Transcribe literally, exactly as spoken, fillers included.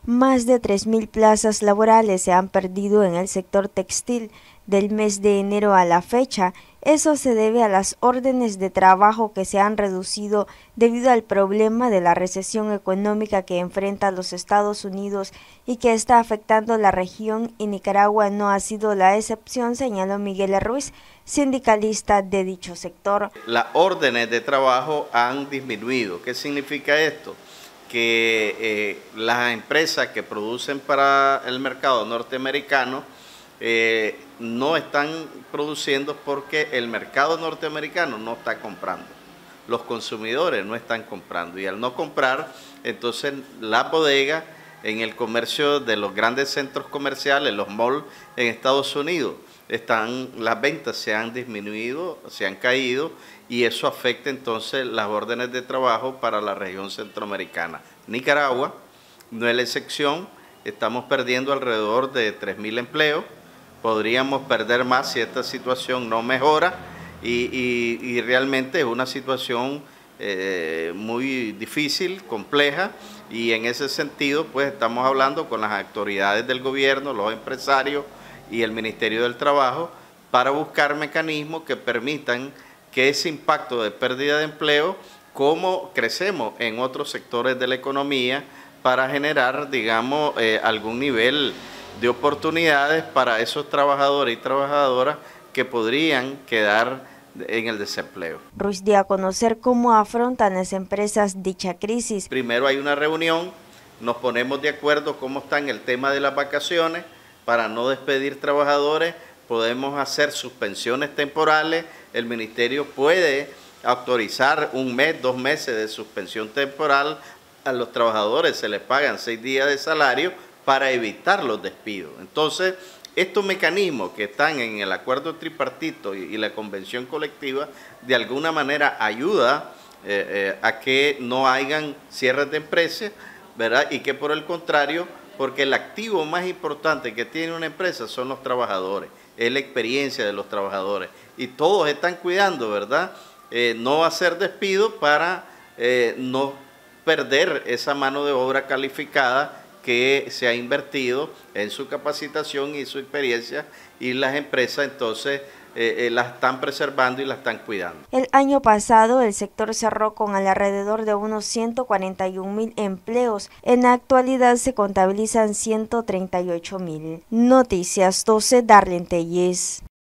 Más de tres mil plazas laborales se han perdido en el sector textil del mes de enero a la fecha. Eso se debe a las órdenes de trabajo que se han reducido debido al problema de la recesión económica que enfrenta los Estados Unidos y que está afectando la región, y Nicaragua no ha sido la excepción, señaló Miguel Ruiz, sindicalista de dicho sector. Las órdenes de trabajo han disminuido. ¿Qué significa esto? Que eh, las empresas que producen para el mercado norteamericano eh, no están produciendo porque el mercado norteamericano no está comprando. Los consumidores no están comprando, y al no comprar, entonces la bodega en el comercio de los grandes centros comerciales, los malls en Estados Unidos, están, las ventas se han disminuido, se han caído, y eso afecta entonces las órdenes de trabajo para la región centroamericana. Nicaragua no es la excepción, estamos perdiendo alrededor de tres mil empleos, podríamos perder más si esta situación no mejora, y, y, y realmente es una situación eh, muy difícil, compleja, y en ese sentido pues estamos hablando con las autoridades del gobierno, los empresarios y el Ministerio del Trabajo para buscar mecanismos que permitan que ese impacto de pérdida de empleo, como crecemos en otros sectores de la economía, para generar, digamos, eh, algún nivel de oportunidades para esos trabajadores y trabajadoras que podrían quedar en el desempleo. Ruiz dio a conocer cómo afrontan las empresas dicha crisis. Primero hay una reunión, nos ponemos de acuerdo cómo está en el tema de las vacaciones, para no despedir trabajadores, podemos hacer suspensiones temporales, el ministerio puede autorizar un mes, dos meses de suspensión temporal, a los trabajadores se les pagan seis días de salario para evitar los despidos. Entonces, estos mecanismos que están en el acuerdo tripartito y, y la convención colectiva, de alguna manera ayuda eh, eh, a que no hayan cierres de empresas, ¿verdad? Y que por el contrario, porque el activo más importante que tiene una empresa son los trabajadores, es la experiencia de los trabajadores, y todos están cuidando, ¿verdad? Eh, no hacer despido para eh, no perder esa mano de obra calificada que se ha invertido en su capacitación y su experiencia, y las empresas entonces eh, eh, las están preservando y las están cuidando. El año pasado el sector cerró con alrededor de unos ciento cuarenta y un mil empleos. En la actualidad se contabilizan ciento treinta y ocho mil. Noticias doce, Darlene Telles.